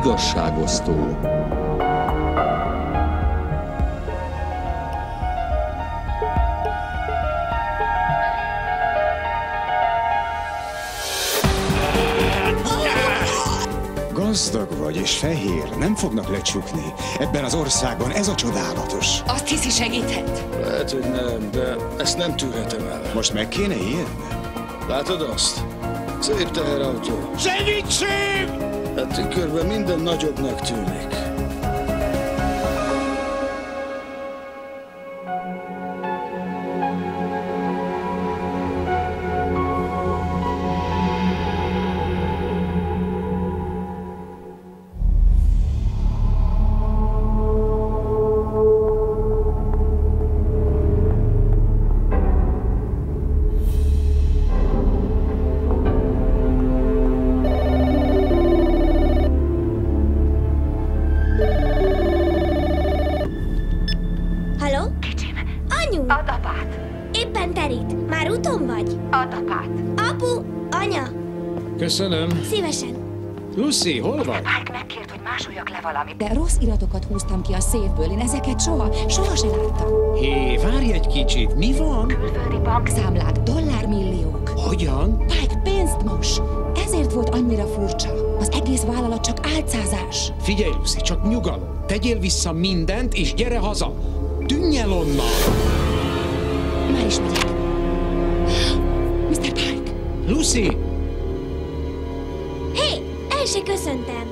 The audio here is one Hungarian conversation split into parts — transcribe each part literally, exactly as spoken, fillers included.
igazságosztó. Gazdag vagy és fehér, nem fognak lecsukni. Ebben az országban ez a csodálatos. Azt hiszi, segíthet? Lehet, hogy nem, de ezt nem tűrhetem el. Most meg kéne ijedni? Látod azt? Szép teherautó. Segítség! A tükörben minden nagyobbnak tűnik. Add apát! Éppen terít. Már úton vagy? Add apát! Apu! Anya! Köszönöm. Szívesen. Lucy, hol vagy? Mike megkért, hogy másoljak le valamit. De rossz iratokat húztam ki a széfből. Én ezeket soha, soha se láttam. Hé, várj egy kicsit, mi van? Külföldi bankszámlák, dollármilliók. Hogyan? Mike pénzt mos. Ezért volt annyira furcsa. Az egész vállalat csak álcázás. Figyelj, Lucy, csak nyugalom. Tegyél vissza mindent, és gyere haza. Tűnj el onnan! Már is megyek. miszter Pike! Lucy! Hé, el se köszöntem.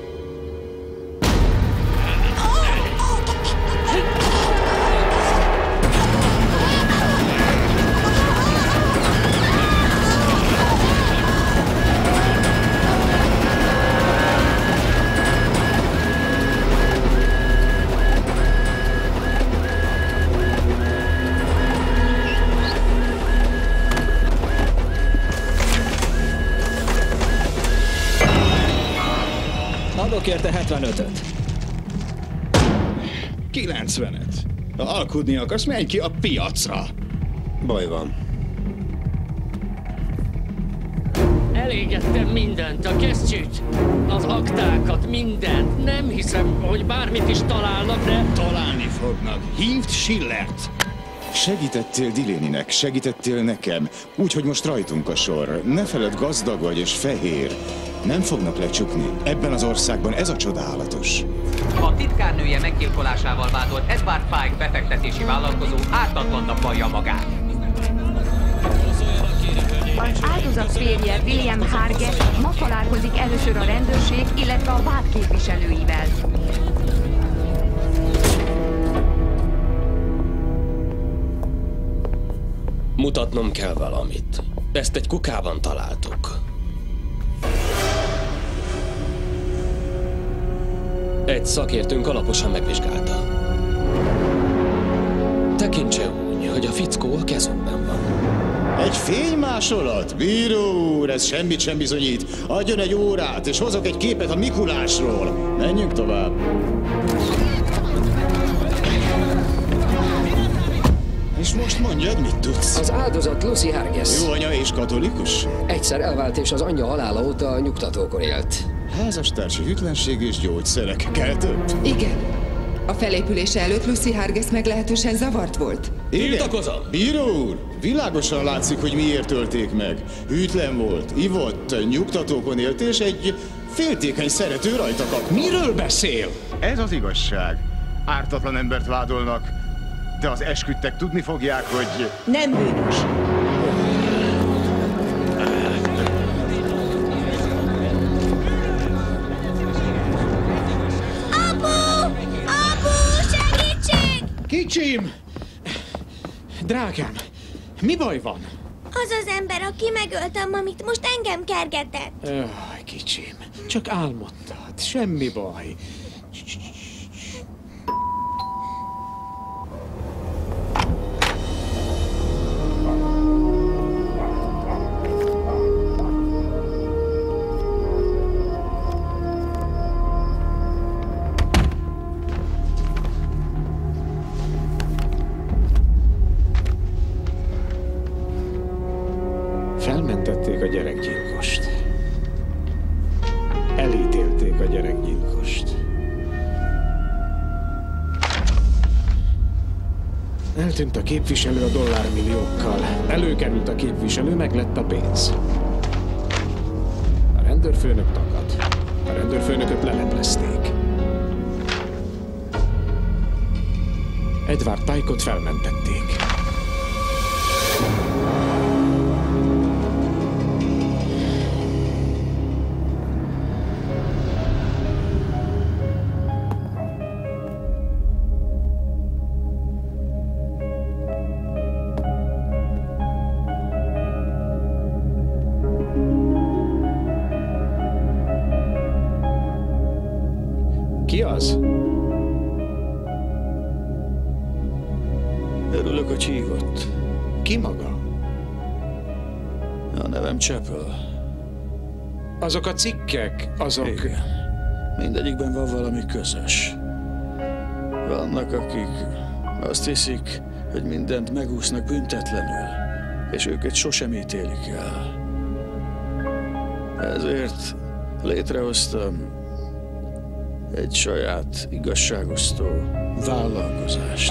Adok érte hetvenötöt. kilencvenet. Ha alkudni akarsz, menj ki a piacra. Baj van. Elégettem mindent, a kesztyűt, az aktákat, mindent. Nem hiszem, hogy bármit is találnak, de... Találni fognak. Hívd Schillert. Segítettél Delaneynek, segítettél nekem. Úgyhogy most rajtunk a sor. Ne feledd, gazdag vagy és fehér. Nem fognak lecsukni. Ebben az országban ez a csodálatos. A titkárnője meggyilkolásával vádolt Edward Pike befektetési vállalkozó ártatlannak vallja magát. Az áldozat férje William Hargett ma találkozik először a rendőrség, illetve a vád képviselőivel. Mutatnom kell valamit. Ezt egy kukában találtuk. Egy szakértőnk alaposan megvizsgálta. Tekintse úgy, hogy a fickó a kezünkben van. Egy fénymásolat? Bíró úr, ez semmit sem bizonyít. Adjon egy órát, és hozok egy képet a Mikulásról. Menjünk tovább. És most mondjad, mit tudsz? Az áldozat Lucy Hargett. Jó anya és katolikus? Egyszer elvált, és az anyja halála óta nyugtatókor élt. Házastársi hűtlenség és gyógyszerek. Kell több? Igen. A felépülése előtt Lucy Hargett meglehetősen zavart volt. Tiltakozom! Bíró úr, világosan látszik, hogy miért ölték meg. Hűtlen volt, ivott, nyugtatókon élt, és egy féltékeny szerető rajta kap. Miről beszél? Ez az igazság. Ártatlan embert vádolnak, de az esküdtek tudni fogják, hogy... Nem bűnös. Kicsim! Drágám, mi baj van? Az az ember, aki megölte a mamit, most engem kergetett. Öh, kicsim, csak álmodtad, semmi baj. Felmentették a gyerekgyilkost. Elítélték a gyerekgyilkost. Eltűnt a képviselő a dollármilliókkal. Előkerült a képviselő, meg lett a pénz. A rendőrfőnök takad. A rendőrfőnököt leleplezték. Edward Pike-ot felmentették. Ki az? Örülök, hogy hívott. Ki maga? A nevem Chapel. Azok a cikkek, azok... Igen. Mindegyikben van valami közös. Vannak, akik azt hiszik, hogy mindent megúsznak büntetlenül, és őket sosem ítélik el. Ezért létrehoztam egy saját igazságosztó vállalkozást.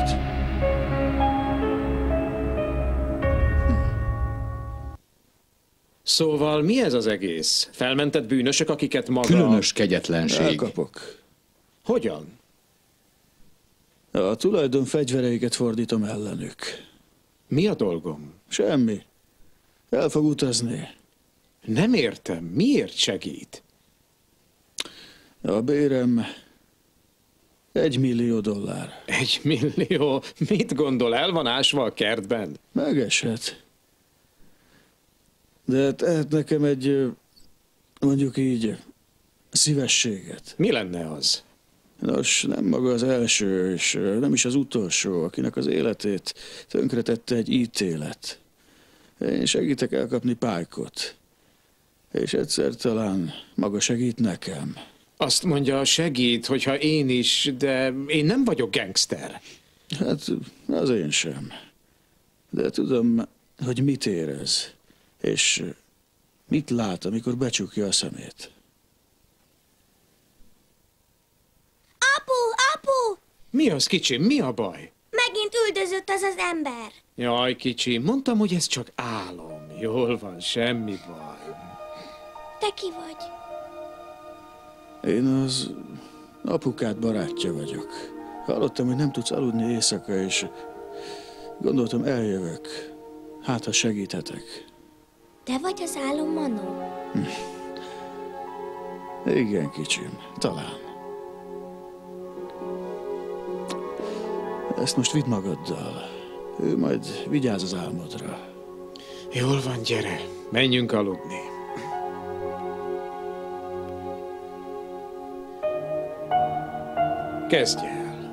Szóval mi ez az egész? Felmentett bűnösök, akiket maga... Különös kegyetlenség. Elkapok. Hogyan? A tulajdon fegyvereiket fordítom ellenük. Mi a dolgom? Semmi. El fog utazni. Nem értem. Miért segít? A bérem egy millió dollár. Egy millió? Mit gondol, el van ásva a kertben? Megeshet. De tehet nekem egy, mondjuk így, szívességet. Mi lenne az? Nos, nem maga az első, és nem is az utolsó, akinek az életét tönkretette egy ítélet. Én segítek elkapni Pike-ot. És egyszer talán maga segít nekem. Azt mondja, segít, hogyha én is, de én nem vagyok gangster. Hát, az én sem. De tudom, hogy mit érez, és mit lát, amikor becsukja a szemét. Apu, apu! Mi az, kicsim? Mi a baj? Megint üldözött az az ember. Jaj, kicsim, mondtam, hogy ez csak álom. Jól van, semmi baj. Te ki vagy? Én az apukád barátja vagyok. Hallottam, hogy nem tudsz aludni éjszaka, és gondoltam, eljövök. Hát, ha segíthetek. Te vagy az álom manó? Hm. Igen, kicsim, talán. Ezt most vidd magaddal. Ő majd vigyáz az álmodra. Jól van, gyere. Menjünk aludni. Kezdj el.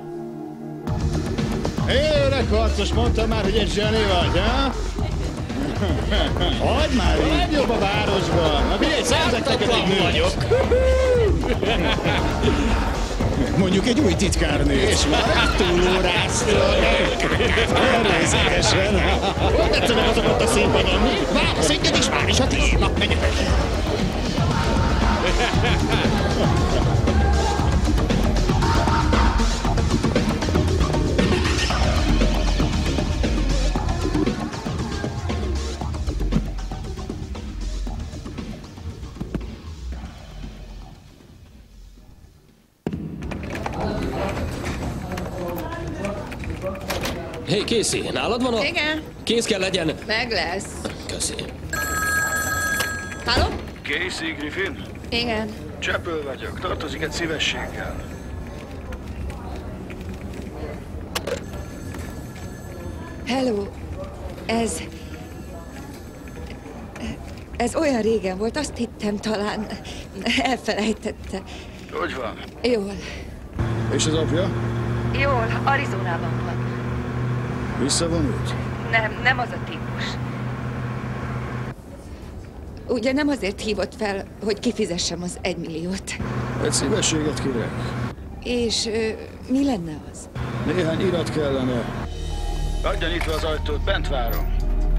Hé, öreg harcos, mondtam már, hogy egy zseni vagy, ha? Hagyd már, a legjobb a városban. Na figyelj, szerzek neked egy nőt. vagyok. Mondjuk egy új titkárnő. És már túlóráztok. Természetesen. Hol tetszenek azok ott a színpadon? Válaszolj is már is a tiéd. Na, menjünk. Hé, hey, Casey, nálad van a... Igen. Kész kell legyen. Meg lesz. Köszi. Halló? Casey Griffin? Igen. Chapel vagyok, tartozik egy szívességgel. Hello. Ez... Ez olyan régen volt, azt hittem talán elfelejtette. Hogy van? Jól. És az apja? Jól, Arizonában van. Visszavonult? Nem, nem az a típus. Ugye nem azért hívott fel, hogy kifizessem az egymilliót. Egy szívességet kérek. És ö, mi lenne az? Néhány irat kellene. Hagyja nyitva az ajtót, bent várom.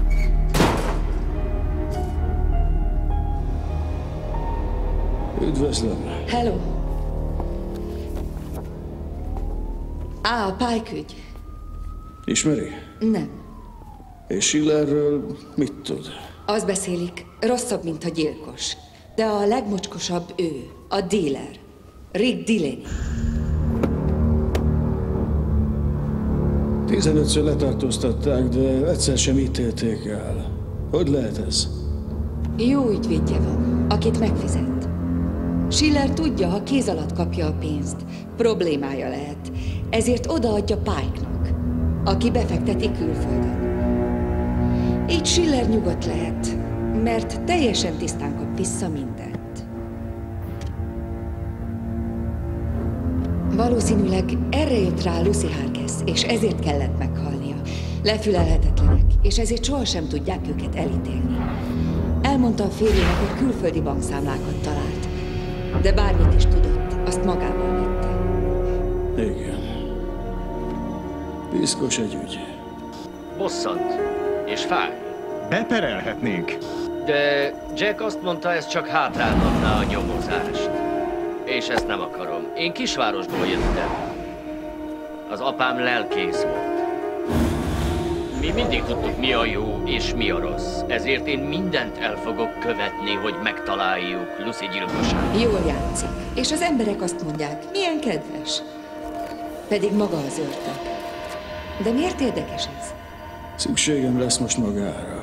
Üdvözlöm. Hello. Á, a Pike ügy. Ismeri? Nem. És Schillerről mit tud? Azt beszélik, rosszabb, mint a gyilkos. De a legmocskosabb ő, a dealer. Rick Delaney. Tizenötször letartóztatták, de egyszer sem ítélték el. Hogy lehet ez? Jó ügyvédje van, akit megfizet. Schiller tudja, ha kéz alatt kapja a pénzt, problémája lehet. Ezért odaadja Pike-nak, aki befekteti külföldön. Így Schiller nyugodt lehet, mert teljesen tisztán kap vissza mindent. Valószínűleg erre jött rá Lucy Hargis, és ezért kellett meghalnia. Lefülelhetetlenek, és ezért sohasem tudják őket elítélni. Elmondta a férjének, hogy külföldi bankszámlákat talált, de bármit is tudott, azt magával vitte. Igen. Piszkos egy ügy. Bosszant. És fáj. Beperelhetnénk. De Jack azt mondta, ez csak hátráltatná a nyomozást. És ezt nem akarom. Én kisvárosból jöttem. Az apám lelkész volt. Mi mindig tudtuk, mi a jó és mi a rossz. Ezért én mindent el fogok követni, hogy megtaláljuk Lucy gyilkosát. Jól játszik. És az emberek azt mondják, milyen kedves. Pedig maga az ördög. De miért érdekes ez? Szükségem lesz most magára.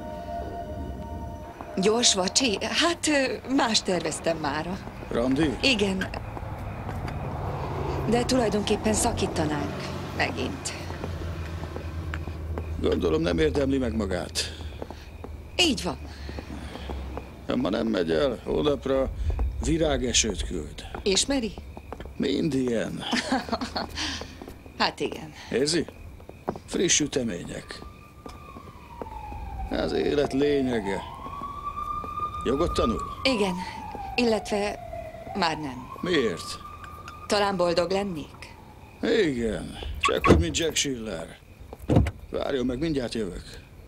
Gyors vacsi? Hát más terveztem mára. Randi? Igen. De tulajdonképpen szakítanánk. Megint. Gondolom nem érdemli meg magát. Így van. Ha ma nem megy el, holnapra virágesőt küld. Ismeri? Mind ilyen. Hát igen. Érzi? Friss sütemények. Az élet lényege. Jogot tanul? Igen, illetve már nem. Miért? Talán boldog lennék? Igen, csak úgy, mint Jack Schiller. Várjon meg, mindjárt jövök.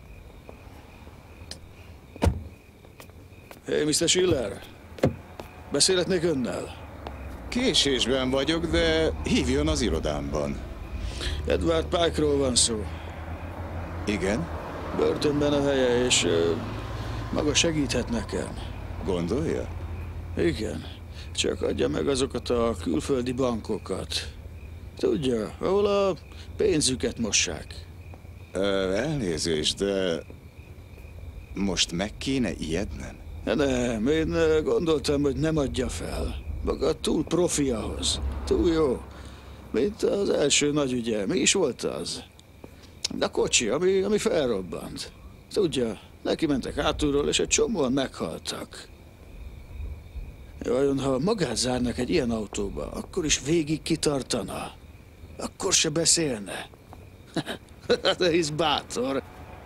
Hé, hey, miszter Schiller, beszélhetnék önnel? Késésben vagyok, de hívjon az irodámban. Edward Pike-ról van szó. Igen? Börtönben a helye, és uh, maga segíthet nekem. Gondolja? Igen, csak adja meg azokat a külföldi bankokat. Tudja, ahol a pénzüket mossák. Ö, elnézést, de most meg kéne ijednem? Nem, én gondoltam, hogy nem adja fel. Maga túl profi ahhoz. Túl jó. Mint az első nagy ügye. Mi is volt az? A kocsi, ami, ami felrobbant. Tudja, neki mentek hátulról, és egy csomóan meghaltak. Vajon, ha magát zárnak egy ilyen autóba, akkor is végig kitartana? Akkor se beszélne? De hisz bátor.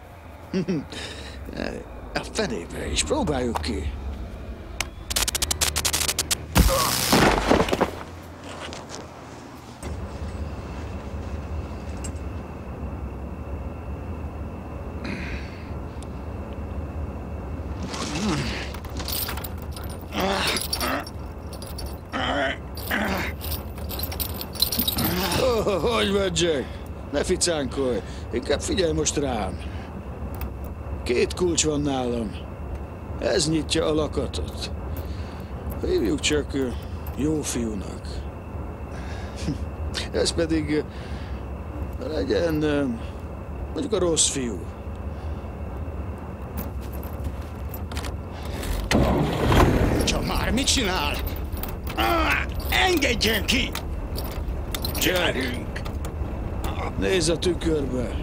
A fenébe is, próbáljuk ki. Oh, hogy vagy, Jack? Ne ficánkolj, inkább figyelj most rám. Két kulcs van nálam. Ez nyitja a lakatot. Hívjuk csak jó fiúnak. Ez pedig legyen mondjuk a rossz fiú. Csak már mit csinál? Ah, engedjen ki! Gyerünk! Nézz a tükörbe.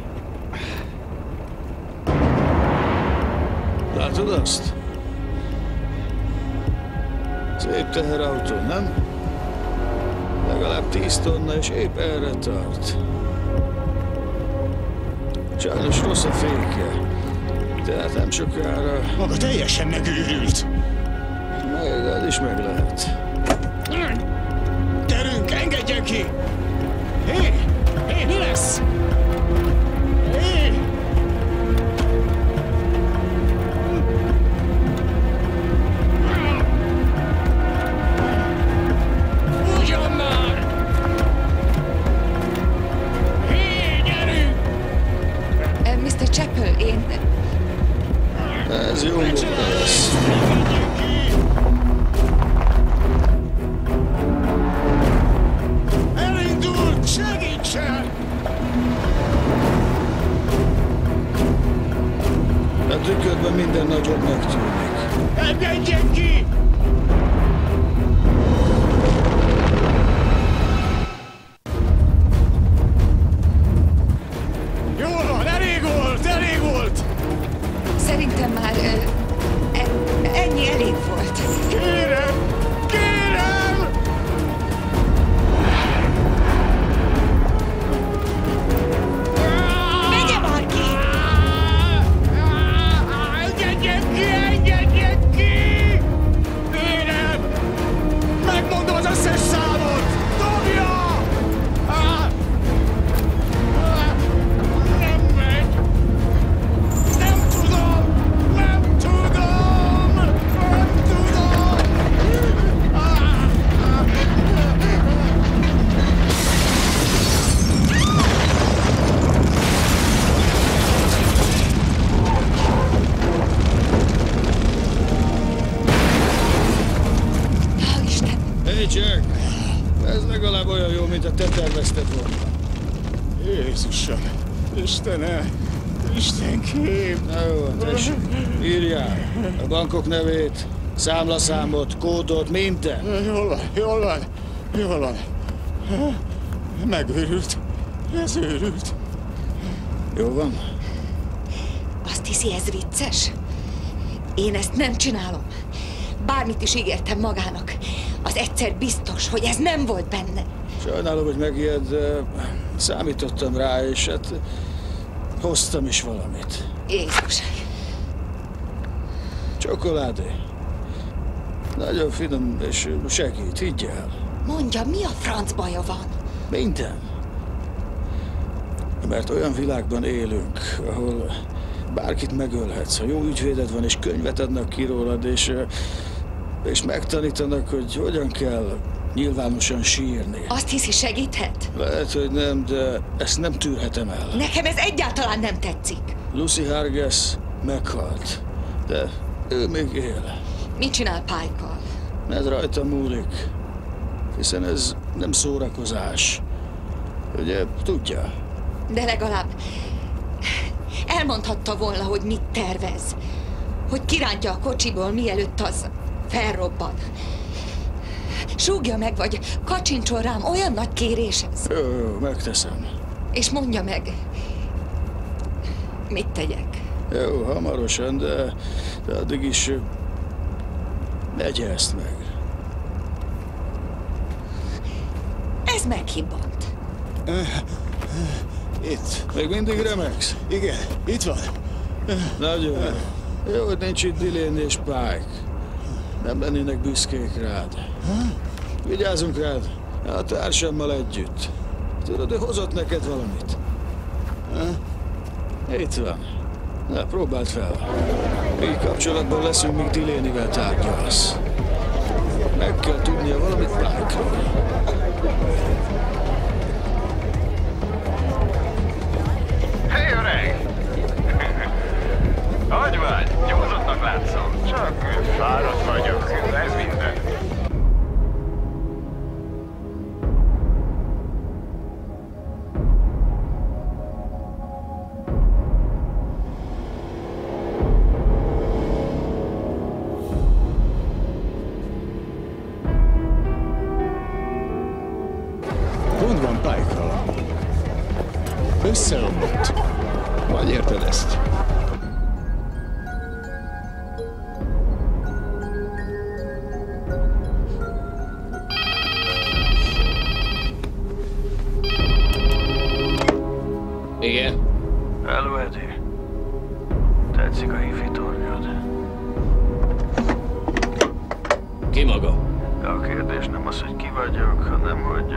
Látod azt? Szép teherautó, nem? Legalább tíz tonna, és épp erre tart. Sajnos rossz a féke. Tehát nem sokára... Maga teljesen megőrült. Meg az is meg lehet. Gyerünk, engedjen ki! Hé! Hé, mi lesz? Hé! Ugyan már! Hé, gyerünk! A tükörben minden nagyobbnak tűnik. Engedjen ki! Jól van, elég volt, elég volt! Szerintem már ö, e, ennyi elég volt. Kérem! Kérem! Megye már ki! Engedjen ki! Engedjen ki! Kérem! Megmondom az összes számot! Dobja! Nem megy! Nem tudom! Nem tudom! Nem tudom! Hey Jack! Ez legalább olyan jó, mint a te tervezted volna. Jézusom! Istenem! Istenkém! Na jó, tessék. Írjál a bankok nevét, számlaszámot, kódot, minden. Jól van, jól van, jól van. Megőrült. Ez őrült. Jó van? Azt hiszi, ez vicces? Én ezt nem csinálom. Bármit is ígértem magának. Az egyszer biztos, hogy ez nem volt benne. Sajnálom, hogy megijed, de számítottam rá, és hát hoztam is valamit. Jézus. Csokoládé. Nagyon finom, és segít, higgy el. Mondja, mi a franc baja van? Minden. Mert olyan világban élünk, ahol bárkit megölhetsz, ha jó ügyvéded van, és könyvet adnak ki rólad, és, és megtanítanak, hogy hogyan kell nyilvánosan sírni. Azt hiszi, segíthet? Lehet, hogy nem, de ezt nem tűrhetem el. Nekem ez egyáltalán nem tetszik. Lucy Hargis meghalt, de ő még él. Mit csinál Pike-kal? Ez rajta múlik, hiszen ez nem szórakozás. Ugye, tudja? De legalább elmondhatta volna, hogy mit tervez. Hogy kirántja a kocsiból, mielőtt az felrobban. Súgja meg, vagy kacsincson rám, olyan nagy kérés ez. Jó, jó, megteszem. És mondja meg, mit tegyek? Jó, hamarosan, de, de addig is megye ezt meg. Ez meghibbant. Itt. Még mindig remegsz? Igen, itt van. Nagyon jó. Jó, hogy nincs itt Delaney és Pike. Nem lennének büszkék rád. Vigyázzunk rád, a társammal együtt. Tudod, ő hozott neked valamit. Itt van. Na, próbáld fel. Így kapcsolatban leszünk, míg Delaney-vel tárgyalsz. Meg kell tudnia valamit Pike-ról. Hé, öreg! Hogy vagy? Nyugodtnak látszom. Csak fáradt vagyok. Ez minden. Gond van Pike-kal. Összeomlott. Hogy érted ezt? Igen? Hello, Eddie. Tetszik a hifi tornyod. Ki maga? A kérdés nem az, hogy ki vagyok, hanem hogy...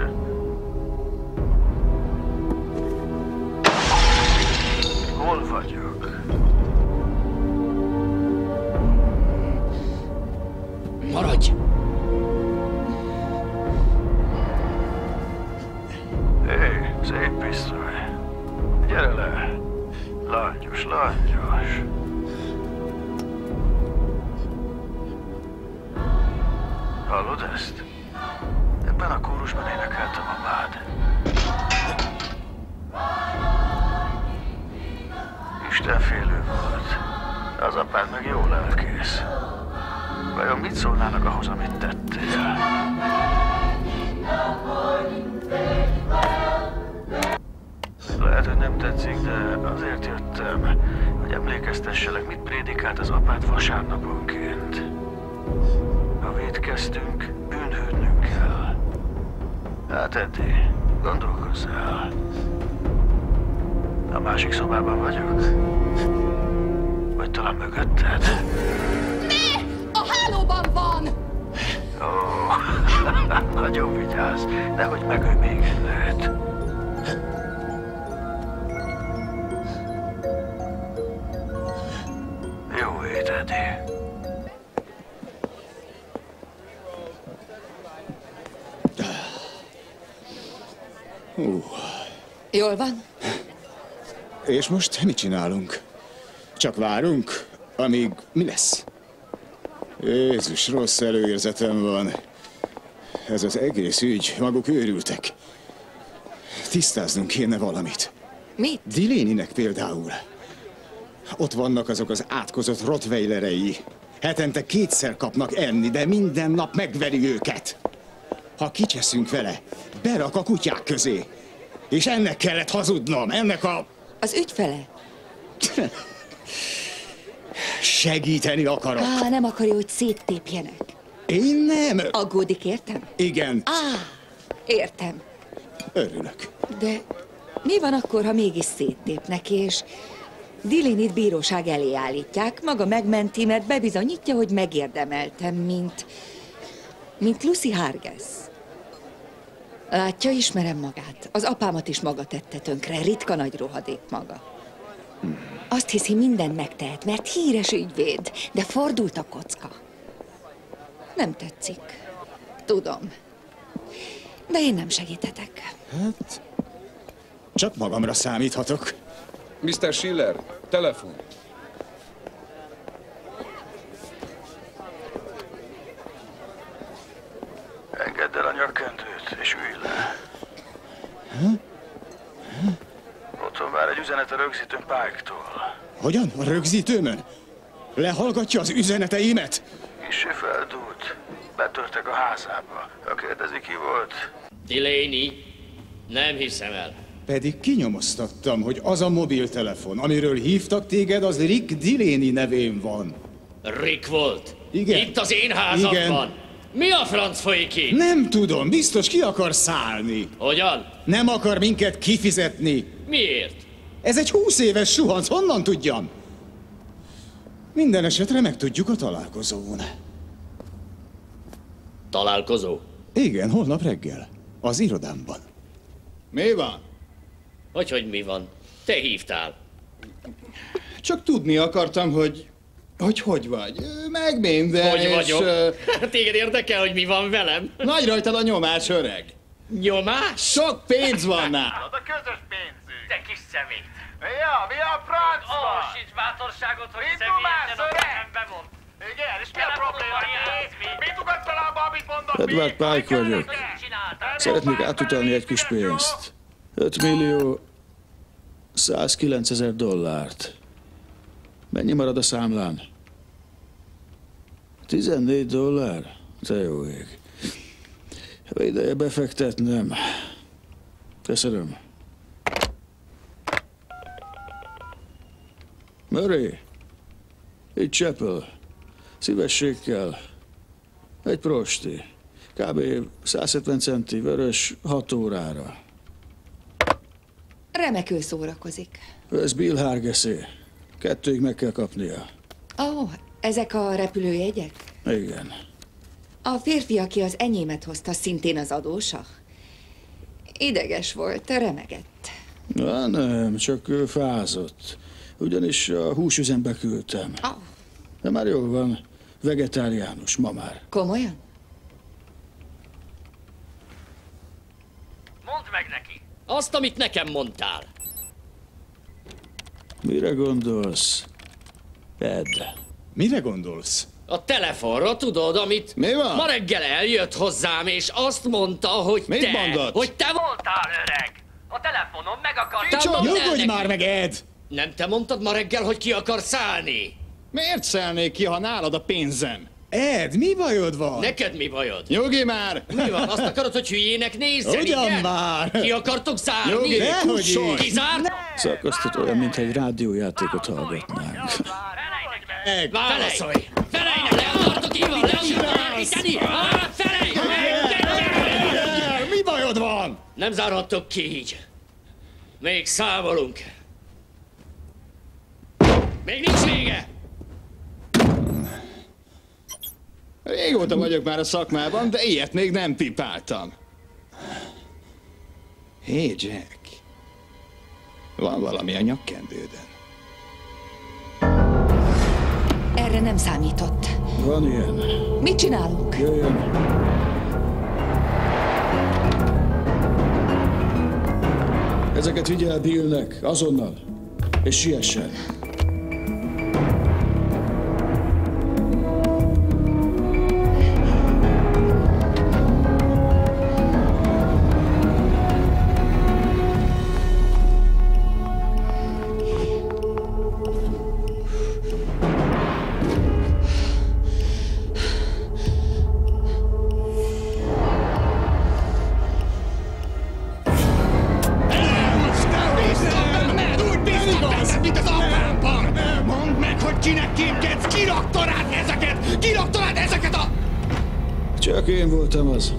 Hol vagyok? Maradj! Hé, szép pisztoly. Gyere le. Langyos, langyos. Hallod ezt? Ebben a kórusban énekeltem a vád. Istenfélő volt. Az apád meg jó lelkész. Vajon mit szólnának ahhoz, amit tettél? Lehet, hogy nem tetszik, de azért jöttem, hogy emlékeztesselek, mit prédikált az apád vasárnaponként. Ha vétkeztünk, bűnhődnünk kell. Hát, Eddie, gondolkozz el. A másik szobában vagyok? Vagy talán mögötted? Ne! A hálóban van! Ó, nagyon vigyázz, nehogy megölj még egy nőt. Jó ét, Eddie. Uh. Jól van? És most mit csinálunk? Csak várunk, amíg mi lesz? Jézus, rossz előérzetem van. Ez az egész ügy, maguk őrültek. Tisztáznunk kéne valamit. Mit? Delaneynek például. Ott vannak azok az átkozott rottweilerei. Hetente kétszer kapnak enni, de minden nap megveri őket. Ha kicseszünk vele, berak a kutyák közé. És ennek kellett hazudnom, ennek a... Az ügyfele? Segíteni akarok. Á, nem akarja, hogy széttépjenek. Én nem. Aggódik, értem? Igen. Á, értem. Örülök. De mi van akkor, ha mégis széttépnek, és Delaneyt bíróság elé állítják, maga megmenti, mert bebizonyítja, hogy megérdemeltem, mint... mint Lucy Hargis. Látja, ismerem magát. Az apámat is maga tette tönkre, ritka nagy rohadék maga. Azt hiszi, mindent megtehet, mert híres ügyvéd, de fordult a kocka. Nem tetszik. Tudom. De én nem segíthetek. Hát, csak magamra számíthatok. miszter Schiller, telefon. Engedd el a nyakkendőt, és ülj le. Ha? Otthon vár egy üzenet a rögzítőn Pike-tól. Hogyan? A rögzítőmön? Lehallgatja az üzeneteimet? Kissé feldúlt. Betörtek a házába. Ha kérdezi, ki volt? Delaney, nem hiszem el. Pedig kinyomoztattam, hogy az a mobiltelefon, amiről hívtak téged, az Rick Delaney nevén van. Rick volt? Igen. Itt az én házamban? Igen. Mi a franc folyik itt? Nem tudom, biztos ki akar szállni. Hogyan? Nem akar minket kifizetni. Miért? Ez egy húsz éves suhanc, honnan tudjam? Minden esetre megtudjuk a találkozón. Találkozó? Igen, holnap reggel. Az irodámban. Mi van? Hogyhogy mi van? Te hívtál. Csak tudni akartam, hogy... Hogy hogy vagy? Meg minden, Hogy és, vagyok? Uh... Téged érdekel, hogy mi van velem? Nagy rajtad a nyomás, öreg. Nyomás? Sok pénz van nála. A közös pénzünk. Te kis szemét. Ja, mi a franc Ó, van? sincs bátorságot, hogy Mit személyesen dumálsz, a öreg? szemembe mond. Igen, és mi a probléma? Mit ugatsz a lába, amit mondok? Edward Pike vagyok. Szeretnék átutalni egy kis pénzt. öt millió százkilencezer dollárt. Mennyi marad a számlán? tizennégy dollár? Te jó ég. Ideje befektetnem. Köszönöm. Murray, itt Chapel. Szívességkel. Egy prosti. Kb. száz hetven centi vörös hat órára. Remekül szórakozik. Ez Bill Hargesé. Kettőig meg kell kapnia. Ó, oh, ezek a repülőjegyek? Igen. A férfi, aki az enyémet hozta, szintén az adósa? Ideges volt, remegett. Na, nem, csak ő fázott. Ugyanis a húsüzembe küldtem. Oh. De már jól van. Vegetáriánus, ma már. Komolyan? Mondd meg neki. Azt, amit nekem mondtál. Mire gondolsz, Ed? Mire gondolsz? A telefonra, tudod, amit... Mi van? Ma reggel eljött hozzám, és azt mondta, hogy Mit te... mondott? Hogy te voltál, öreg. A telefonon meg akartál Kicsoda? mondani Nyugodj neki. már meg, Ed! Nem te mondtad ma reggel, hogy ki akar szállni? Miért szelnék ki, ha nálad a pénzem? Ed, mi bajod van? Neked mi bajod? Nyugi már! Mi van? Azt akarod, hogy hülyének nézzen, Ugyan igen? már! Ki akartok zárni? Nyugi, Kussolj! Kizárt? Szakasztott olyan, mintha egy rádiójátékot hallgatnánk. Válaszolj! Felejnek, le akartok írva, le akartok elvíteni! Felej! Mi bajod van? Nem zárhattok ki így. Még számolunk. Még nincs vége! Régóta vagyok már a szakmában, de ilyet még nem pipáltam. Hé, hey, Jack. Van valami a nyakkendődön. Erre nem számított. Van ilyen. Mit csinálunk? Jöjjön. Ezeket vigye el Billnek, azonnal. És siessen. Csak én voltam az.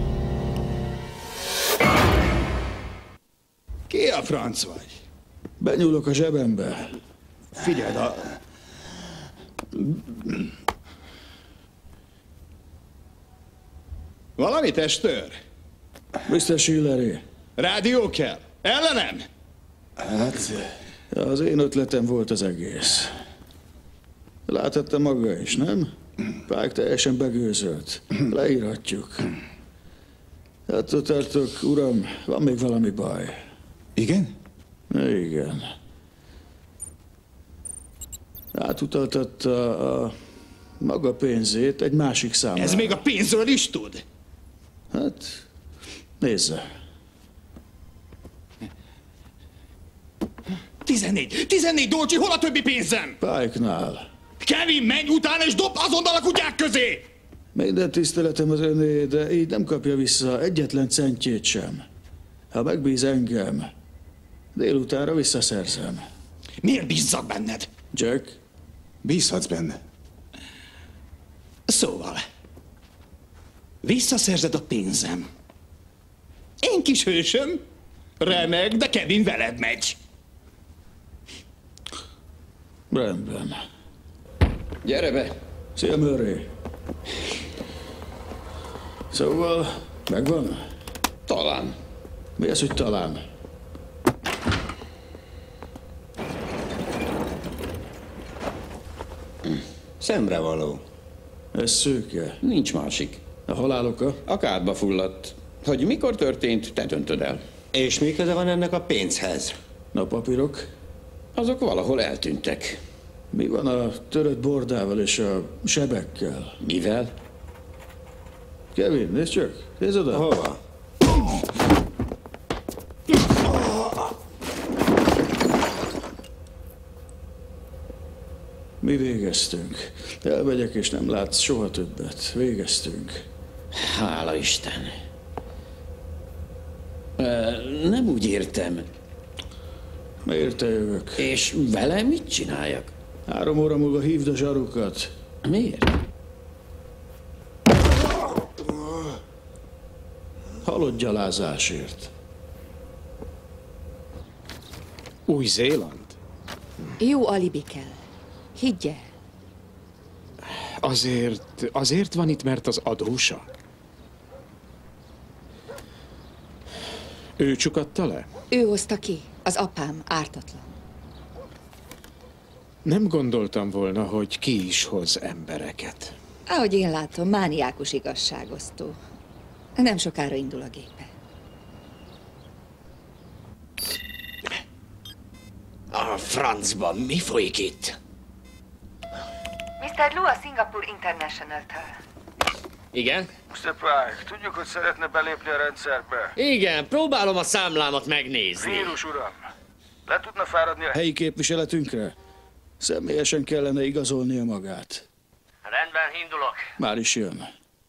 Ki a franc vagy? Benyúlok a zsebembe. Figyeld a... Valami testőr? miszter Schilleré. Rádió kell? Ellenem? Hát... Az én ötletem volt az egész. Láthatta maga is, nem? Pike teljesen begőzölt. Leírhatjuk. Attól tartok, uram, van még valami baj. Igen? Igen. Átutaltatta a maga pénzét egy másik számlára. Ez még a pénzről is tud? Hát, nézze. Tizennégy! Tizennégy, Dolcsi, hol a többi pénzem? Pike-nál. Kevin, menj utána és dob azonnal a kutyák közé! Minden tiszteletem az öné, de így nem kapja vissza egyetlen centjét sem. Ha megbíz engem, délutánra visszaszerzem. Miért bízzak benned? Jack? Bízhatsz benne. Szóval, visszaszerzed a pénzem. Én kis hősöm? Remek, de Kevin veled megy. Rendben. Gyere be! Szia, Murray. Szóval, megvan? Talán. Mi az, hogy talán? Szemrevaló. Ez szőke. Nincs másik. A halál oka? A kádba fulladt. Hogy mikor történt, te döntöd el. És mi köze van ennek a pénzhez? Na, papírok? Azok valahol eltűntek. Mi van a törött bordával és a sebekkel? Mivel? Kevin, nézd csak! Nézd oda! Hova? Mi végeztünk. Elmegyek és nem látsz soha többet. Végeztünk. Hála Isten. Nem úgy értem. Miért te jövök? És vele mit csináljak? Három óra múlva hívd a zsarukat. Miért? Halott gyalázásért. Új-Zéland? Jó alibi kell. Higgy el. Azért, azért van itt, mert az adósa? Ő csukatta le? Ő hozta ki. Az apám ártatlan. Nem gondoltam volna, hogy ki is hoz embereket. Ahogy én látom, mániákus igazságosztó. Nem sokára indul a gépe. A francban mi folyik itt? miszter Lu a Singapore International-től. Igen? miszter Pike, tudjuk, hogy szeretne belépni a rendszerbe. Igen, próbálom a számlámat megnézni. Vírus, uram. Le tudna fáradni a Helyi képviseletünkre? Személyesen kellene igazolnia magát. Rendben, indulok. Már is jön.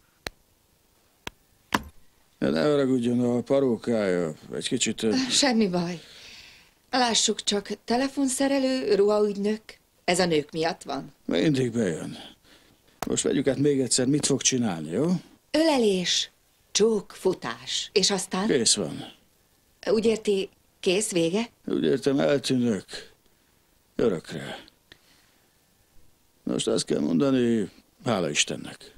De ne haragudjon, a parókája egy kicsit... Semmi baj. Lássuk csak, telefonszerelő, ruhaügynök. Ez a nők miatt van. Mindig bejön. Most vegyük át még egyszer, mit fog csinálni, jó? Ölelés, csók, futás. És aztán? Kész van. Úgy érti, kész, vége? Úgy értem, eltűnök. Örökre. Most azt kell mondani, hála Istennek.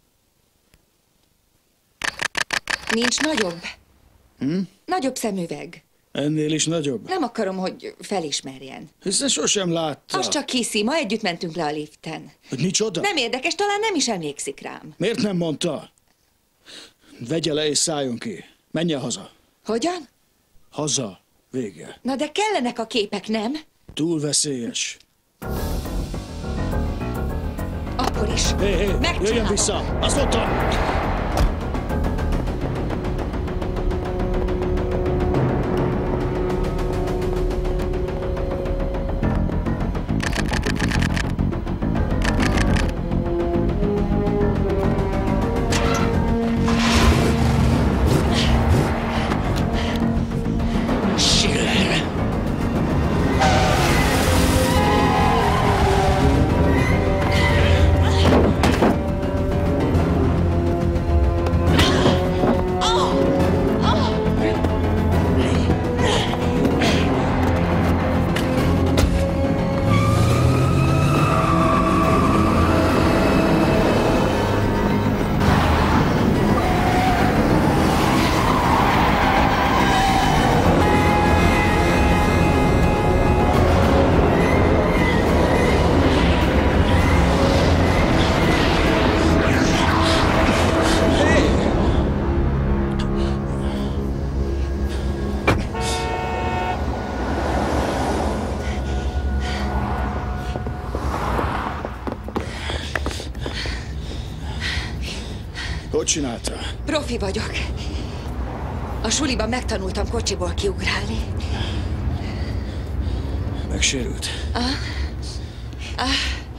Nincs nagyobb? Hm? Nagyobb szemüveg. Ennél is nagyobb? Nem akarom, hogy felismerjen. Hiszen sosem látta. Azt csak hiszi, ma együtt mentünk le a liften. Hogy micsoda? Nem érdekes, talán nem is emlékszik rám. Miért nem mondta? Vegye le és szálljon ki. Menjen haza. Hogyan? Haza. Vége. Na de kellenek a képek, nem? Túl veszélyes. Akkor is. Hé, hé, jöjjön vissza! Azt mondtam! Hogy csinálta? Profi vagyok. A suliban megtanultam kocsiból kiugrálni. Megsérült? Ah. Ah.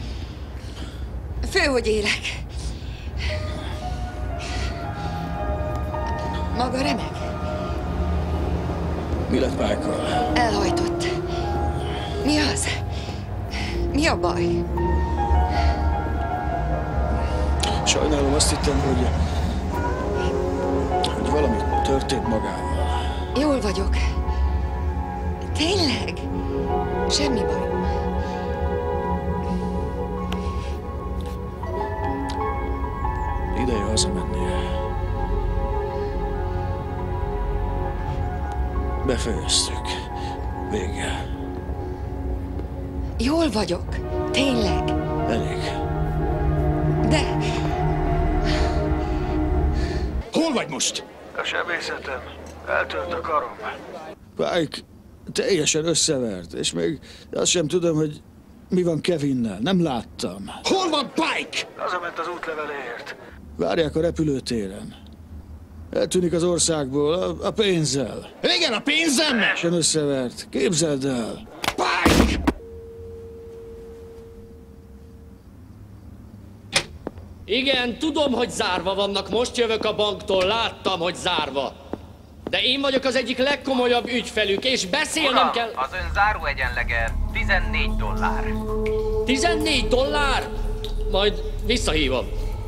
Fő, hogy élek. Maga remek. Mi lett Pike-kal? Elhajtott. Mi az? Mi a baj? Sajnálom, azt hittem, hogy, hogy valami történt magával. Jól vagyok. Tényleg? Semmi baj. Ideje hazamennie. Befejeztük. Vége. Jól vagyok. Tényleg. Elég. De... Hol vagy most? A sebészetem. Eltört a karom. Pike teljesen összevert, és még azt sem tudom, hogy mi van Kevinnel. Nem láttam. Hol van Pike? Hazament az útleveléért. Várják a repülőtéren. Eltűnik az országból a, a pénzzel. Igen, a pénzem! Teljesen összevert. Képzeld el. Pike! Igen, tudom, hogy zárva vannak. Most jövök a banktól, láttam, hogy zárva. De én vagyok az egyik legkomolyabb ügyfelük, és beszélnem Uram, kell... az ön záróegyenlege tizennégy dollár. tizennégy dollár? Majd visszahívom.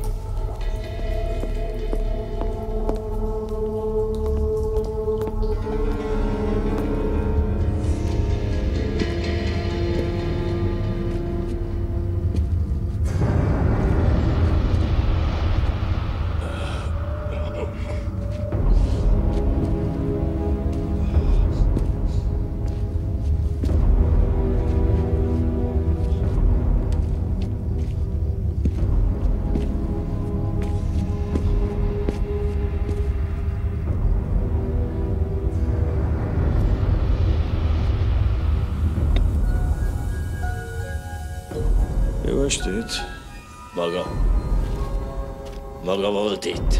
Jó estét. Maga. Maga volt itt.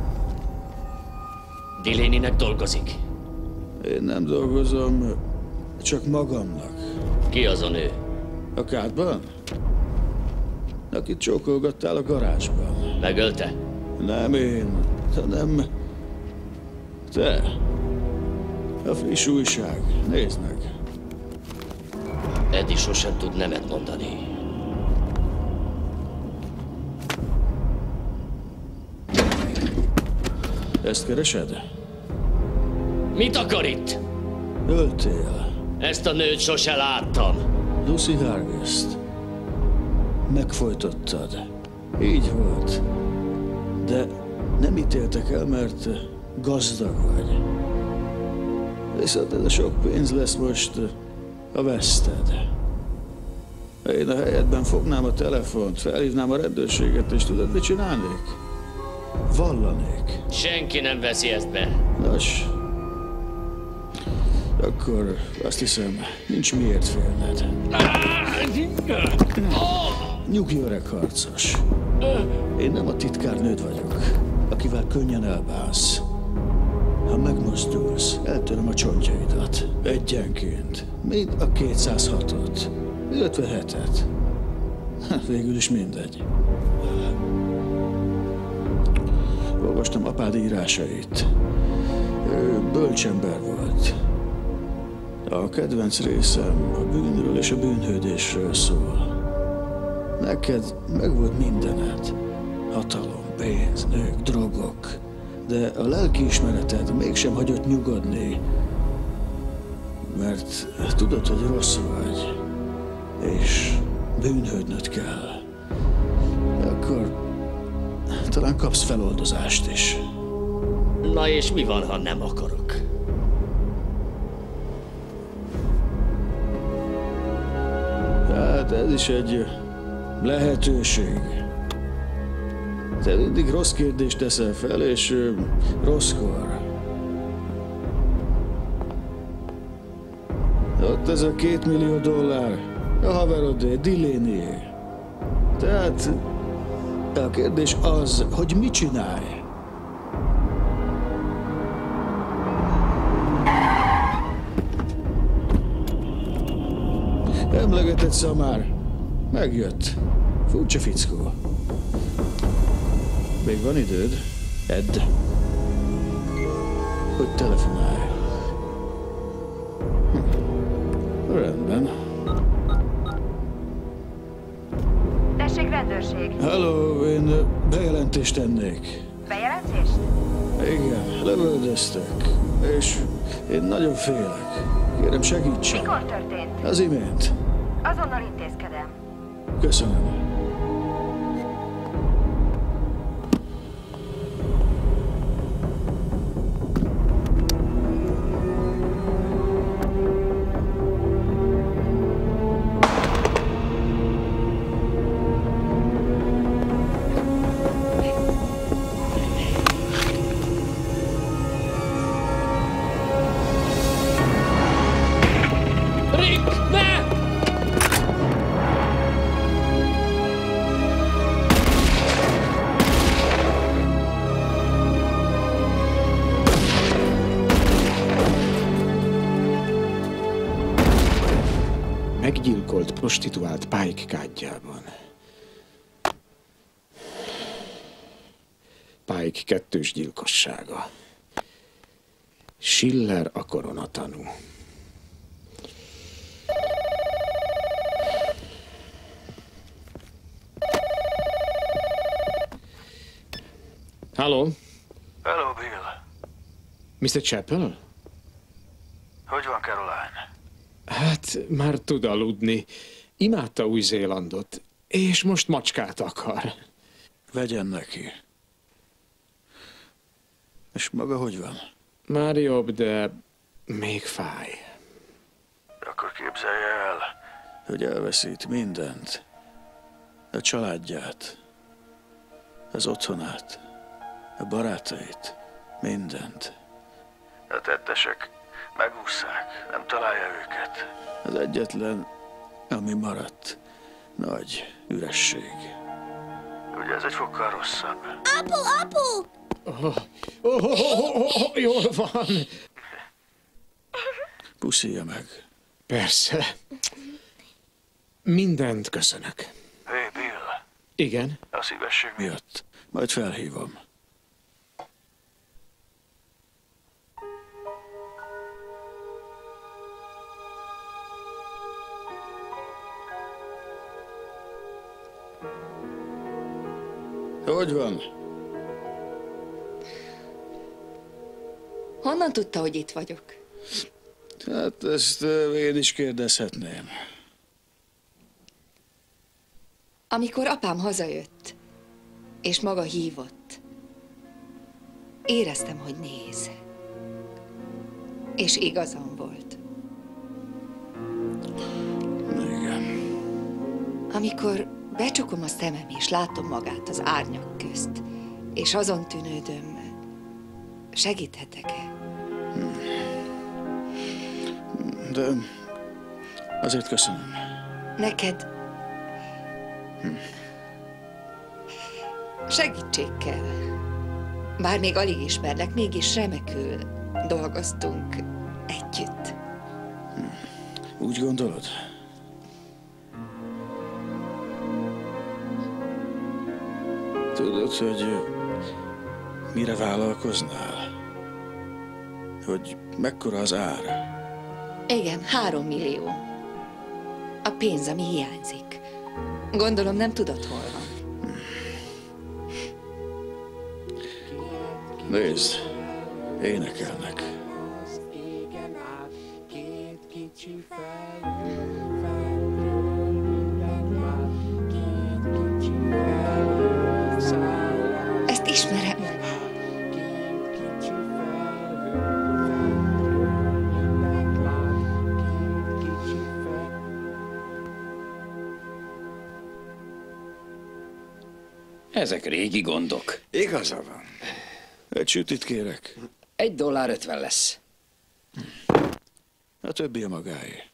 Delaney-nek dolgozik. Én nem dolgozom, csak magamnak. Ki az a nő? A kádban? Akit csókolgattál a garázsban. Megölte? Nem én, hanem te. A friss újság. Nézd meg. Eddie sosem tud nemet mondani. Ezt keresed? Mit akar itt? Öltél. Ezt a nőt sose láttam. Lucy Hargest. Megfojtottad. Így volt. De nem ítéltek el, mert gazdag vagy. Viszont ez a sok pénz lesz most a veszted. Én a helyedben fognám a telefont, felhívnám a rendőrséget, és tudod, mit csinálnék? Vallanék. Senki nem veszi ezt be. Nos, akkor azt hiszem, nincs miért félned. Nyugi, öreg harcos. Én nem a titkárnőd vagyok, akivel könnyen elbánsz. Ha megmozdulsz, eltöröm a csontjaidat. Egyenként. Mind a kétszázhatot. Illetve hetet. Végül is mindegy. Olvastam apád írásait. Ő bölcsember volt. A kedvenc részem a bűnről és a bűnhődésről szól. Neked megvolt mindened. Hatalom, pénz, nők, drogok. De a lelkiismereted mégsem hagyott nyugodni. Mert tudod, hogy rossz vagy. És bűnhődnöd kell. Akkor talán kapsz feloldozást is. Na és mi van, ha nem akarok? Hát ez is egy lehetőség. Te mindig rossz kérdést teszel fel, és ö, rosszkor. Ott ez a két millió dollár, a haverodé, Delaney. Tehát a kérdés az, hogy mit csinálj. Emlegetett szamár. Megjött. Furcsa fickó. Még van időd? Edd. Hogy telefonálj. Hm. Rendben. Tessék, rendőrség. Halló, én bejelentést tennék. Bejelentést? Igen, lövöldöztek. És én nagyon félek. Kérem, segítsen. Mikor történt? Az imént. Azonnal intézkedem. Köszönöm. Meggyilkolt prostituált Pike kádjában. Pike kettős gyilkossága. Schiller a koronatanú. Halló? Hello, Bill. miszter Chappell? Hogy van Caroline? Hát, már tud aludni. Imádta Új-Zélandot, és most macskát akar. Vegyen neki. És maga hogy van? Már jobb, de még fáj. Akkor képzelje el, hogy elveszít mindent. A családját, az otthonát, a barátait, mindent. a tettesek megússzák, nem találja őket. Az egyetlen, ami maradt, nagy üresség. Ugye ez egy fokkal rosszabb. Apu, apu! Oh, oh, oh, oh, oh, jól van. Puszilja meg. Persze. Mindent köszönök. Hé, Bill, Igen? a szívesség Miatt. Majd felhívom. Hogy van? Honnan tudta, hogy itt vagyok? Hát ezt ö, én is kérdezhetném. Amikor apám hazajött, és maga hívott, éreztem, hogy néz. És igazam volt. Igen. Amikor becsukom a szemem, és látom magát az árnyak közt, és azon tűnődöm, segíthetek-e? De azért köszönöm. Neked segítség kell. Bár még alig ismerlek, mégis remekül dolgoztunk együtt. Úgy gondolod? Tudod, hogy mire vállalkoznál? Hogy mekkora az ár? Igen, három millió. A pénz, ami hiányzik. Gondolom, nem tudod, hol van. Nézd, énekelnek. Ezt ismerem. Ezek régi gondok. Igaza van. Egy sütit kérek. Egy dollár ötven lesz. A többi a magáé.